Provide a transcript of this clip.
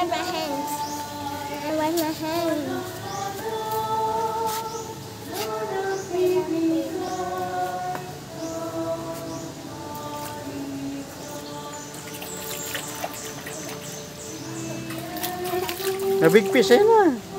wipe my hands. I wipe my hands. A big fish, eh na.